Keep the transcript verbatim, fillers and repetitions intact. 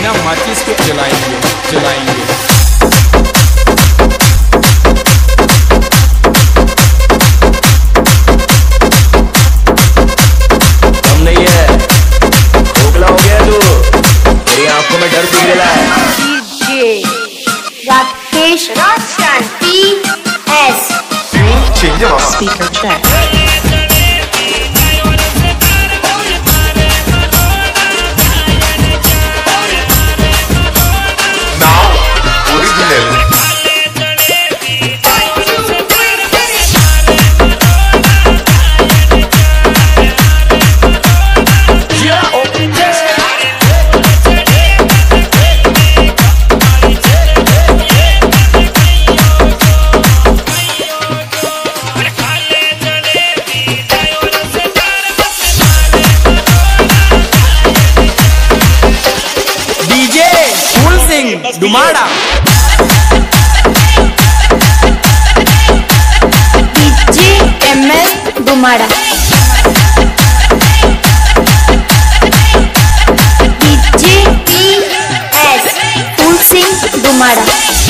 बिना माचिस के जलाएंगे जलाएंगे कम नहीं है, खोखला हो गया तू, तेरी आंखों में डर दिख रहा है। DJ Rakesh Roshan P S speaker check. Dumada DJ M S Dumada DJ P S Phool Singh Dumada.